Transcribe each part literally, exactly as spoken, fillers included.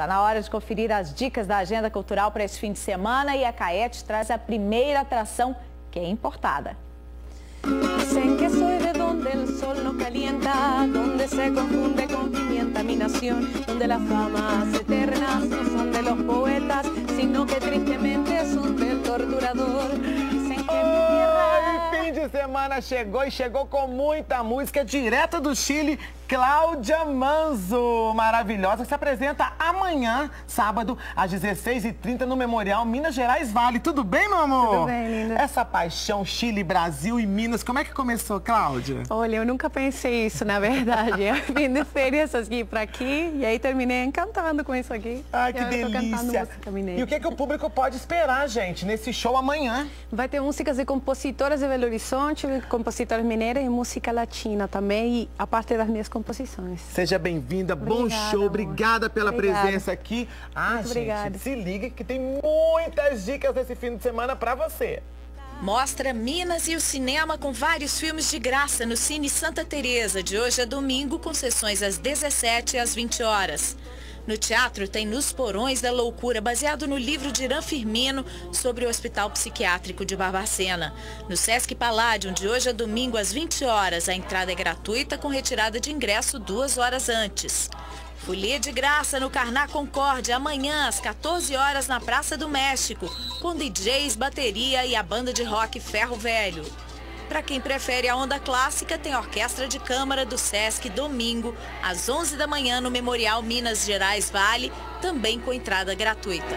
Está na hora de conferir as dicas da agenda cultural para esse fim de semana e a Caete traz a primeira atração, que é importada. Dicen que soy de donde el sol no calienta, donde se confunde con pimienta mi nación, donde las famas eternas no son de los poetas, sino que tristemente son del torturador. Dicen que mi tierra... Fim de semana chegou e chegou com muita música direto do Chile. Cláudia Manzo, maravilhosa, que se apresenta amanhã, sábado, às dezesseis e trinta, no Memorial Minas Gerais Vale. Tudo bem, meu amor? Tudo bem, linda. Essa paixão Chile, Brasil e Minas, como é que começou, Cláudia? Olha, eu nunca pensei isso, na verdade. Eu vim de férias aqui para aqui e aí terminei encantando com isso aqui. Ai, que eu delícia. E o que, que o público pode esperar, gente, nesse show amanhã? Vai ter músicas de compositoras de Belo Horizonte, compositoras mineiras e música latina também, e a parte das minhas composições. Seja bem-vinda, bom show, amor. Obrigada pela Obrigada. presença aqui. Ah, Muito gente, obrigada. se liga que tem muitas dicas nesse fim de semana pra você. Mostra Minas e o cinema com vários filmes de graça no Cine Santa Teresa, de hoje a domingo, com sessões às dezessete e às vinte horas. No teatro tem Nos Porões da Loucura, baseado no livro de Irã Firmino sobre o Hospital Psiquiátrico de Barbacena. No Sesc Palladium, de hoje a domingo às vinte horas, a entrada é gratuita com retirada de ingresso duas horas antes. Folia de graça no Carná Concórdia, amanhã às quatorze horas na Praça do México, com D Js, bateria e a banda de rock Ferro Velho. Para quem prefere a onda clássica, tem Orquestra de Câmara do Sesc domingo, às onze da manhã no Memorial Minas Gerais Vale, também com entrada gratuita.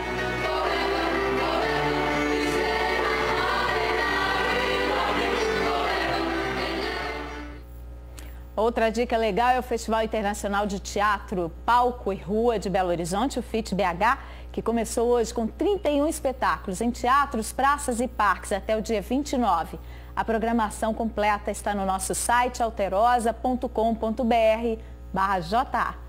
Outra dica legal é o Festival Internacional de Teatro, Palco e Rua de Belo Horizonte, o F I T B H, que começou hoje com trinta e um espetáculos em teatros, praças e parques até o dia vinte e nove. A programação completa está no nosso site alterosa ponto com ponto br barra J A.